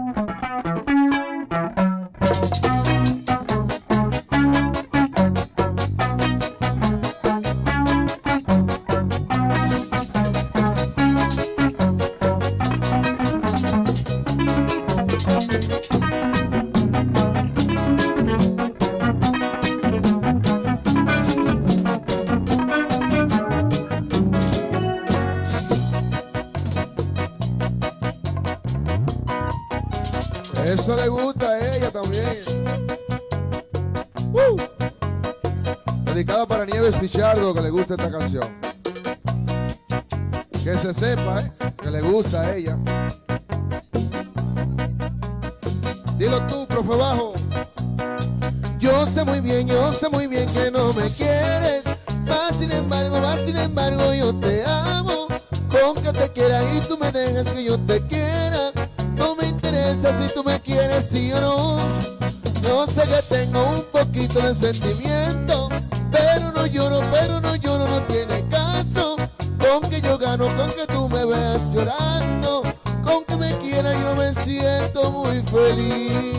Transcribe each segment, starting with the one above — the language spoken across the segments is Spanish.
Eso le gusta a ella también. Dedicada para Nieves Pichardo, que le gusta esta canción. Que se sepa, que le gusta a ella. Dilo tú, profe Bajo. Yo sé muy bien que no me quieres. Más sin embargo, yo te amo. Con que te quiera y tú me dejas que yo te quiera. No me interesa si tú me quieres, sí o no. Yo sé que tengo un poquito de sentimiento, pero no lloro, no tiene caso. Con que yo gano, con que tú me veas llorando, con que me quiera yo me siento muy feliz.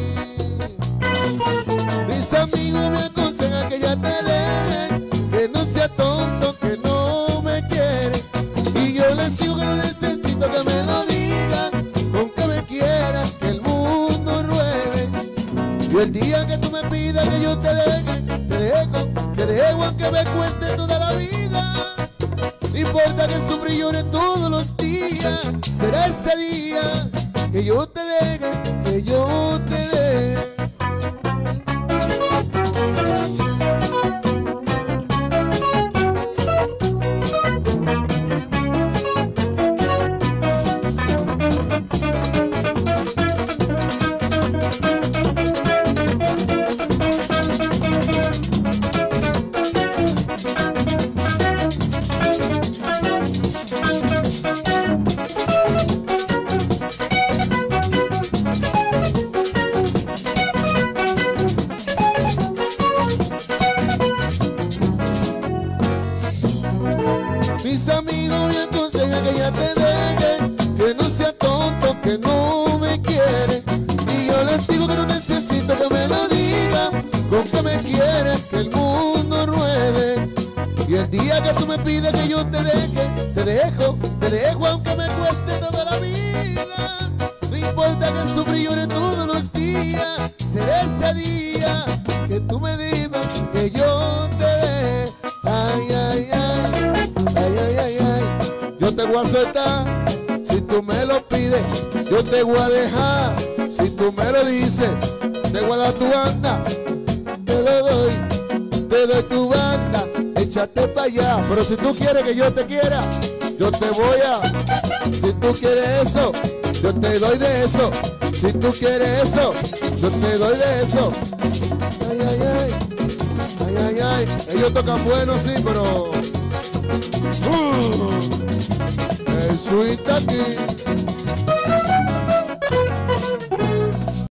Mis amigos me aconsejan que ya te dejen, que no sea tonto, que no me quiere. Y yo les digo que no necesito que me lo digan, con que me quieran, que el mundo ruede. Y el día que tú me pidas que yo te deje, te dejo aunque me cueste toda la vida. No importa que sufra y llore todos los días, será ese día que yo te deje, que yo te deje. Mis amigos me aconsejan que ya te deje, que no sea tonto, que no me quiere. Y yo les digo que no necesito que me lo digan, con que me quieres, que el mundo ruede. Y el día que tú me pides que yo te deje, te dejo aunque me cueste toda la vida. No importa que sufra y llore todos los días, será ese día que tú me digas que yo te deje. Ay, ay, ay. Ay, ay, ay, ay, yo te voy a soltar si tú me lo pides, yo te voy a dejar si tú me lo dices, te voy a dar tu banda, te doy tu banda, échate para allá. Pero si tú quieres que yo te quiera, yo te voy a, si tú quieres eso, yo te doy de eso, si tú quieres eso, yo te doy de eso. Ay, ay, ay, ay, ay, ay, ellos tocan bueno, sí, pero el swing está aquí.